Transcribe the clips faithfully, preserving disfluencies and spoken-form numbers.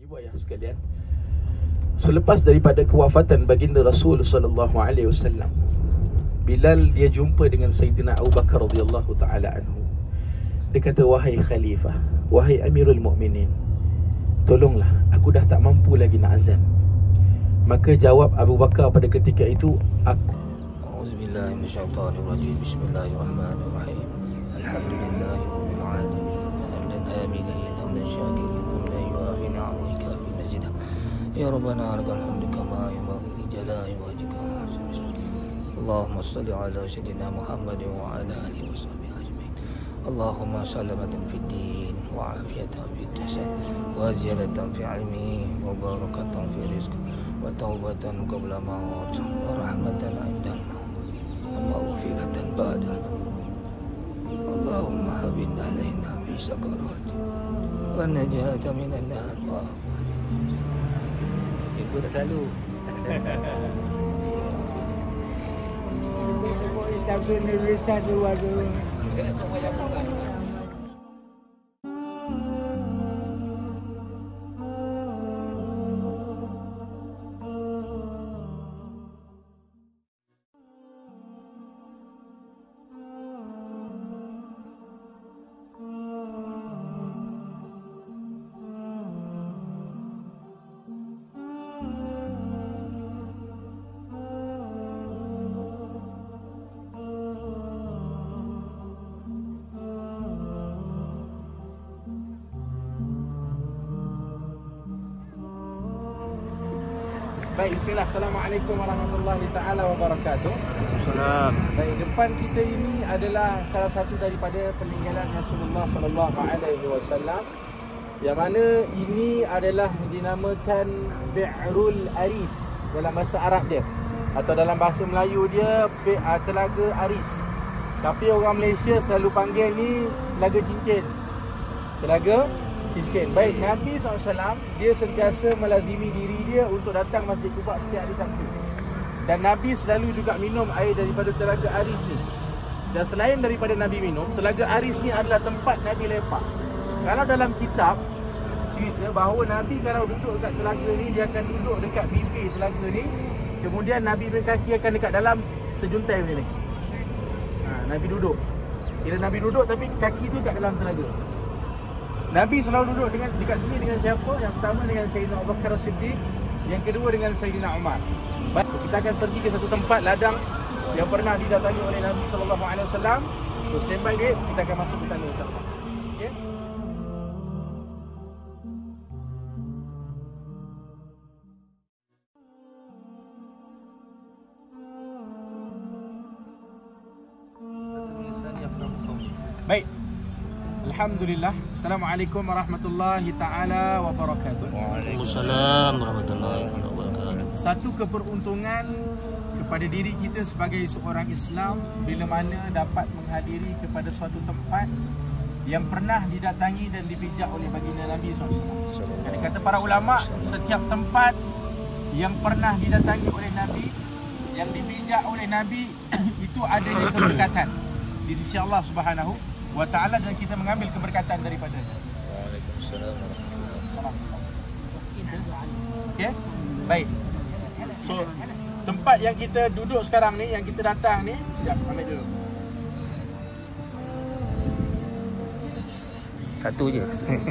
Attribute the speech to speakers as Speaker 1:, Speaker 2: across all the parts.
Speaker 1: Ibu ayah sekalian, selepas daripada kewafatan baginda Rasul sallallahu alaihi wasallam, Bilal dia jumpa dengan Sayyidina Abu Bakar radhiyallahu taala anhu. Dia kata, wahai khalifah, wahai Amirul Mukminin, tolonglah, aku dah tak mampu lagi nak azan. Maka jawab Abu Bakar pada ketika itu, aku
Speaker 2: Auzubillahi minasyaitonirrajim. Bismillahirrahmanirrahim. Alhamdulillahirabbil alamin. Hamdan hamidin, hamdan syakirin, hamdan yuafi ni'amika bi mazidah. Ya Rabbana lakal hamdu kama yanbaghi li jalali wajhika wa 'azimi sultanik. Allahumma shalli ala sayyidina Muhammadin wa ala alihi wa sahbihi ajma'in. Allahumma salamatan fid din wa afiyatan fid jasad wa ziyadatan fi ilmi wa barakatan fi rizqi wa taubatan qabla maut wa rahmatan 'indal maut wa maghfiratan ba'da. Allahumma habib alaina fi sakarat wa najata minan nar wa ibu dah selalu
Speaker 3: tapi ni bisa dua dulu. Baik, bismillah. Assalamualaikum warahmatullahi taala wabarakatuh.
Speaker 2: Waalaikumsalam.
Speaker 3: Baik, depan kita ini adalah salah satu daripada peninggalan Rasulullah sallallahu alaihi wasallam, yang mana ini adalah dinamakan Bi'rul Aris dalam bahasa Arab dia, atau dalam bahasa Melayu dia Telaga Aris. Tapi orang Malaysia selalu panggil ni Telaga Cincin. Telaga Cincin. Baik, Nabi sallallahu alaihi wasallam dia sentiasa melazimi diri dia untuk datang Masjid Quba setiap hari Sabtu. Dan Nabi selalu juga minum air daripada Telaga Aris ni. Dan selain daripada Nabi minum, Telaga Aris ni adalah tempat Nabi lepak. Kalau dalam kitab cerita bahawa Nabi kalau duduk dekat telaga ni, dia akan duduk dekat bibir telaga ni. Kemudian Nabi punya kaki akan dekat dalam terjuntai macam ni. Ha, Nabi duduk. Kira Nabi duduk tapi kaki tu kat dalam telaga. Nabi selalu duduk dengan dekat sini dengan siapa? Yang pertama dengan Sayyidina Abu Bakar As-Siddiq, yang kedua dengan Sayyidina Umar. Baik, kita akan pergi ke satu tempat ladang yang pernah didatangi oleh Nabi sallallahu alaihi wasallam. So, standby duit, kita akan masuk ke sana insya-Allah. Okey. Baik. Alhamdulillah. Assalamualaikum warahmatullahi taala wabarakatuh.
Speaker 2: Waalaikumsalam warahmatullahi wabarakatuh.
Speaker 3: Satu keberuntungan kepada diri kita sebagai seorang Islam bila mana dapat menghadiri kepada suatu tempat yang pernah didatangi dan dipijak oleh baginda Nabi sallallahu alaihi wasallam. Jadi kata para ulama, setiap tempat yang pernah didatangi oleh Nabi, yang dipijak oleh Nabi itu adanya keberkatan di sisi Allah Subhanahu wa ta'ala, dan kita mengambil keberkatan daripadanya.
Speaker 2: Waalaikumsalam warahmatullahi wabarakatuh.
Speaker 3: Okey. Baik. So, tempat yang kita duduk sekarang ni, yang kita datang ni, jap ambil dulu.
Speaker 2: Satu je.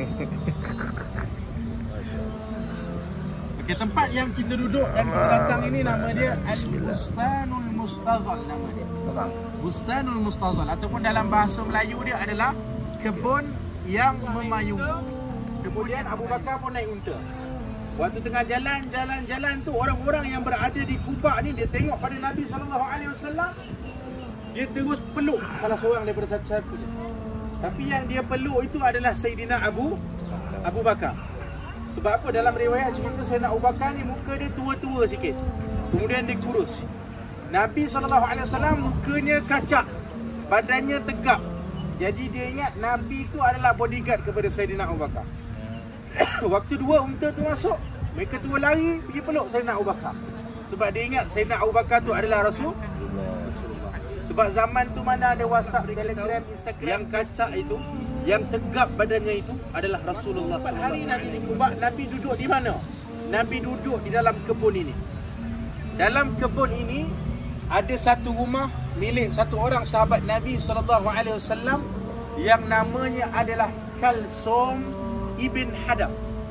Speaker 3: Okey, tempat yang kita duduk dan kita datang ini nama dia Al-Bustanul Mustazal, nama dia. Bustanul Mustazal, ataupun dalam bahasa Melayu dia adalah kebun yang memayungi. Kemudian Abu Bakar pun naik unta. Waktu tengah jalan, jalan-jalan tu, orang-orang yang berada di Quba ni, dia tengok pada Nabi sallallahu alaihi wasallam, dia terus peluk salah seorang daripada satu-satu dia. Tapi yang dia peluk itu adalah Sayyidina Abu Abu Bakar. Sebab apa? Dalam riwayat cerita Sayyidina Abu Bakar ni muka dia tua-tua sikit, kemudian dia kurus. Nabi sallallahu alaihi wasallam mukanya kacak, badannya tegap. Jadi dia ingat Nabi itu adalah bodyguard kepada Sayyidina Abu Bakar. Waktu dua unta tu masuk, mereka tua lari pergi peluk Sayyidina Abu Bakar. Sebab dia ingat Sayyidina Abu Bakar tu adalah Rasul. Sebab zaman tu mana ada WhatsApp, Telegram, Instagram, yang kacak itu yang tegap badannya itu adalah Rasulullah sallallahu alaihi wasallam. Hari Nabi di Quba, Nabi duduk di mana? Nabi duduk di dalam kebun ini. Dalam kebun ini ada satu rumah milik satu orang sahabat Nabi sallallahu alaihi wasallam yang namanya adalah Kalsum ibn Hadam.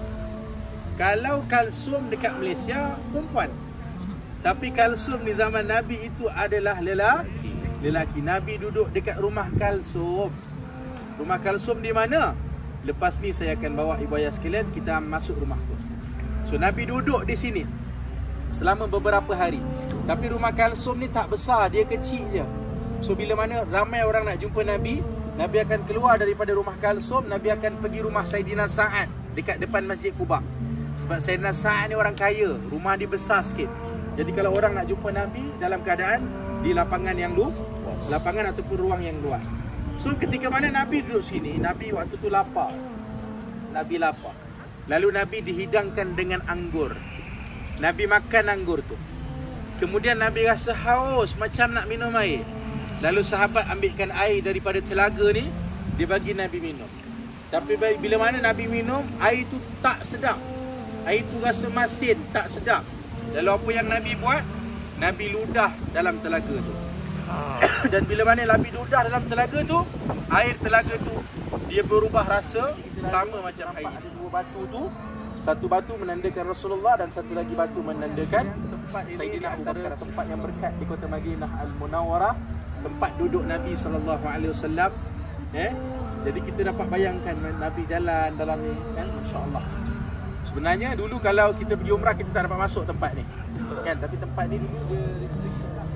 Speaker 3: Kalau Kalsum dekat Malaysia perempuan, tapi Kalsum di zaman Nabi itu adalah lelaki. Lelaki. Nabi duduk dekat rumah Kalsum. Rumah Kalsum di mana? Lepas ni saya akan bawa ibu ayah sekalian, kita masuk rumah tu. So Nabi duduk di sini selama beberapa hari. Tapi rumah Kalsum ni tak besar, dia kecil je. So bila mana ramai orang nak jumpa Nabi, Nabi akan keluar daripada rumah Kalsum, Nabi akan pergi rumah Saidina Sa'ad dekat depan Masjid Quba. Sebab Saidina Sa'ad ni orang kaya, rumah dia besar sikit. Jadi kalau orang nak jumpa Nabi dalam keadaan di lapangan yang luas, lapangan ataupun ruang yang luas. So ketika mana Nabi duduk sini, Nabi waktu tu lapar. Nabi lapar. Lalu Nabi dihidangkan dengan anggur. Nabi makan anggur tu. Kemudian Nabi rasa haus macam nak minum air. Lalu sahabat ambilkan air daripada telaga ni, dia bagi Nabi minum. Tapi bila mana Nabi minum, air tu tak sedap. Air tu rasa masin, tak sedap. Lalu apa yang Nabi buat? Nabi ludah dalam telaga tu. Dan bila mana Nabi ludah dalam telaga tu, air telaga tu dia berubah rasa sama macam air. Ada dua batu tu, satu batu menandakan Rasulullah dan satu lagi batu menandakan tempat Sayyidina Abu Bakar, tempat yang berkat di kota Madinah Al-Munawwarah, tempat duduk Nabi sallallahu alaihi wasallam. Eh, jadi kita dapat bayangkan Nabi jalan dalam ni kan, masya-Allah. Sebenarnya dulu kalau kita pergi umrah kita tak dapat masuk tempat ni. Kan, tapi tempat ni dulu dia restriction lah.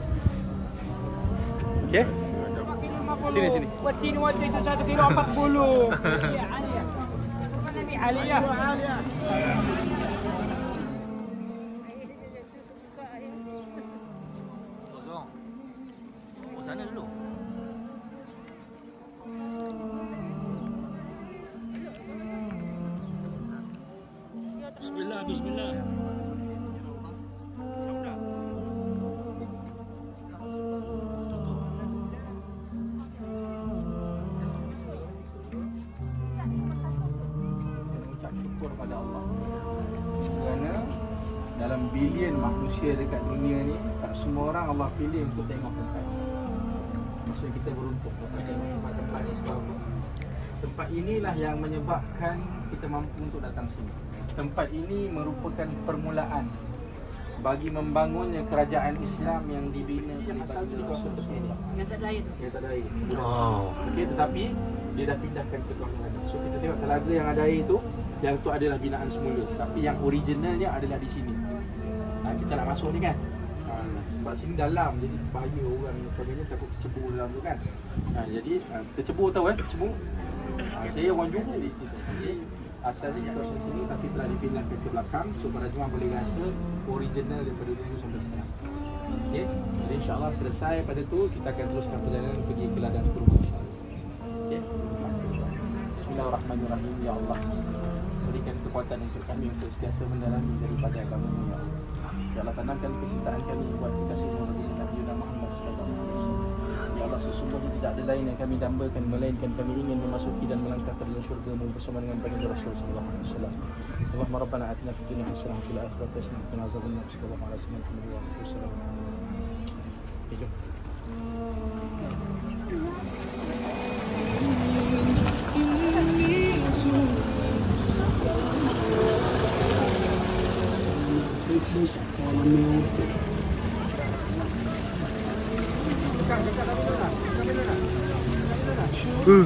Speaker 3: Okey. Sini sini.
Speaker 4: Wati ni wati itu satu kilo empat puluh. Iya, Aliyah. Nabi Aliyah. Aliyah.
Speaker 2: Oh, sana dulu.
Speaker 4: Bismillah, bismillah.
Speaker 3: Syukur pada Allah kerana dalam bilion manusia dekat dunia ni, tak semua orang Allah pilih untuk tengok tempat. Maksudnya kita beruntung dapat tengok tempat, tempat ni sebab apa? Tempat inilah yang menyebabkan kita mampu untuk datang sini. Tempat ini merupakan permulaan bagi membangunnya kerajaan Islam yang dibina yang asal di kawasan tersebut. Yang tak ada air tu. Yang tak ada air. Oh. Okey, tetapi dia dah pindahkan ke kawasan lain. So kita tengok telaga yang ada air tu, yang tu adalah binaan semula. Tapi yang originalnya adalah di sini. Ha, kita nak masuk ni kan. Ha, sebab sini dalam, jadi bahaya orang dan sebagainya, takut tercebur dalam tu kan. Ha, jadi ha, tercebur tahu eh, tercebur. Ha, saya orang Johor di sini. Asalnya di kawasan sini tapi telah dipindahkan ke belakang. So para jemaah boleh rasa original daripada dulu sampai sekarang. Okey. Jadi insya-Allah selesai pada tu kita akan teruskan perjalanan pergi ke ladang kurma insya-Allah. Okey. Bismillahirrahmanirrahim. Ya Allah, berikan kekuatan untuk kami untuk sentiasa mendalami daripada agama-Mu ya Allah. Ya Allah, tanamkan kecintaan kami buat kita semua Nabi Nabi Muhammad sallallahu alaihi wasallam. Ya Allah, sesungguhnya tidak ada lain yang kami dambakan melainkan kami ingin memasuki dan melangkah ke dalam syurga-Mu bersama dengan baginda Rasul sallallahu alaihi wasallam. Allahumma rabbana atina fid dunya hasanah wa fil akhirati hasanah wa qina adzabannar. Sallallahu alaihi wasallam. Jom. Uh.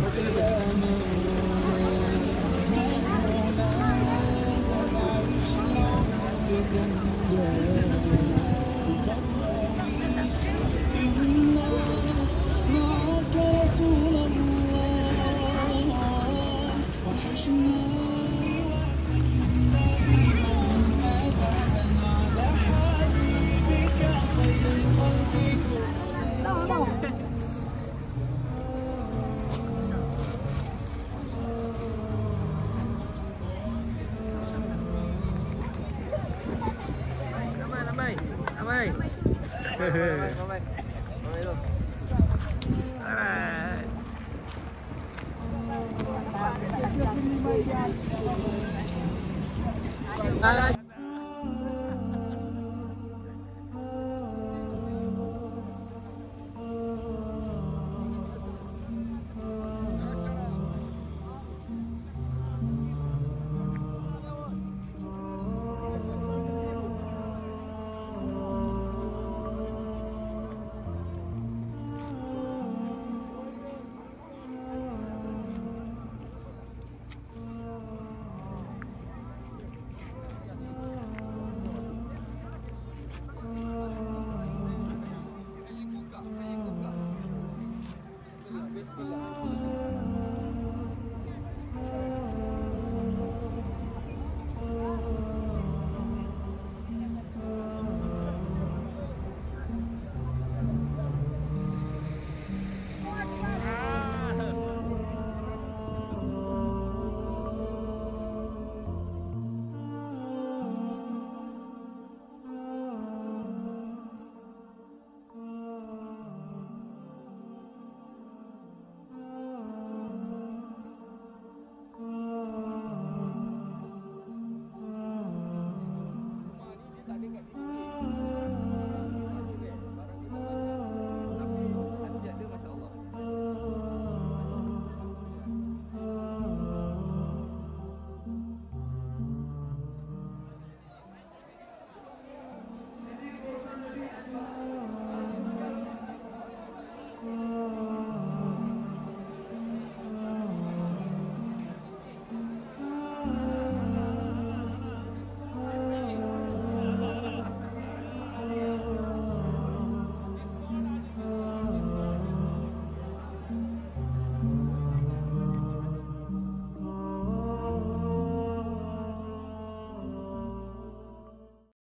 Speaker 4: Ramai. Ramai. Ramai. Ramai tu. Alright.
Speaker 5: Ah,